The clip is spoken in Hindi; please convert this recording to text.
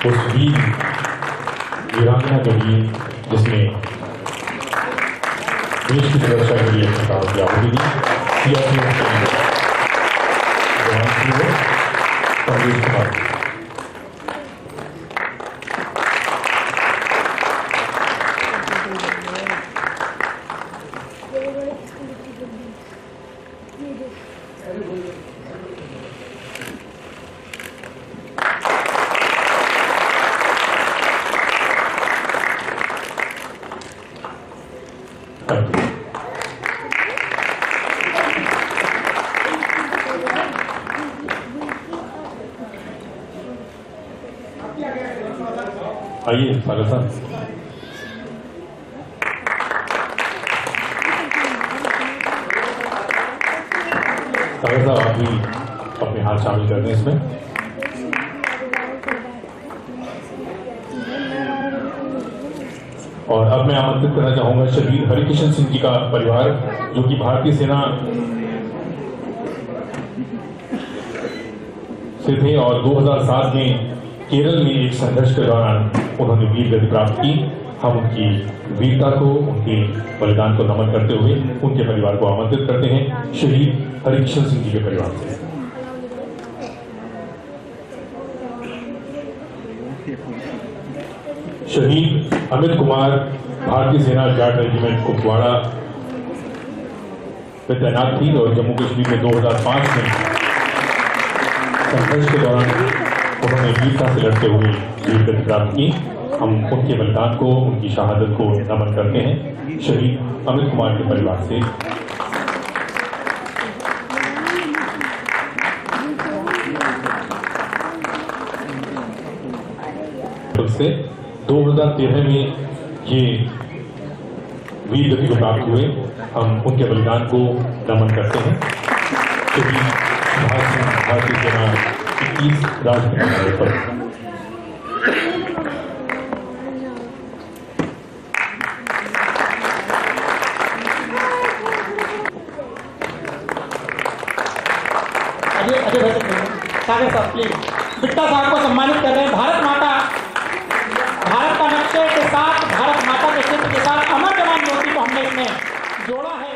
उस वीर वीरांगना के लिए जिसने देश की सुरक्षा के लिए अपने काम की आहुति दी, सीआरपीएफ के जवान कमलेश कुमार। आइए सागर साहब। सागर साहब आप भी अपने हाथ शामिल कर दें इसमें। और अब मैं आमंत्रित करना चाहूंगा शहीद हरिकिशन सिंह जी का परिवार, जो कि भारतीय सेना से थे और 2007 में केरल में एक संघर्ष के दौरान उन्होंने वीर गति प्राप्त की। हम उनकी वीरता को, उनके बलिदान को नमन करते हुए उनके परिवार को आमंत्रित करते हैं शहीद हरिकिशन सिंह जी के परिवार से। शहीद अमित कुमार भारतीय सेना जाट रेजिमेंट कुपवाड़ा में तैनात थी और जम्मू कश्मीर में 2005 में संघर्ष के दौरान उन्होंने वीरता से लड़ते हुए वीर गति प्राप्त की। हम उनके बलिदान को, उनकी शहादत को नमन करते हैं शहीद अमित कुमार के परिवार से। उससे 2013 में ये वीर गति को प्राप्त हुए। हम उनके बलिदान को नमन करते हैं। भारतीय सेना 21 राष्ट्रीय पर सागर साहब प्लीज बिट्टा साहब को सम्मानित कर रहे हैं। भारत माता, भारत का नक्शे के साथ, भारत माता के चित्र के साथ अमर जवान ज्योति को हमने इसमें जोड़ा है।